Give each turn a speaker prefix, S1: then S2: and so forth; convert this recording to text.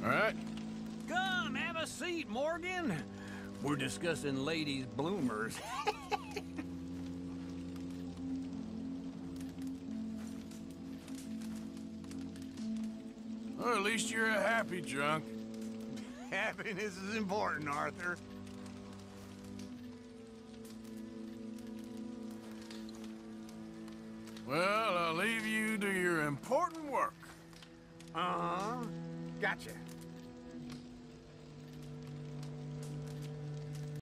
S1: All right.
S2: Come, have a seat, Morgan. We're discussing ladies' bloomers.
S1: Well, at least you're a happy drunk.
S2: Happiness is important, Arthur.
S1: Well, I'll leave you to your important work.
S2: Uh-huh. Gotcha.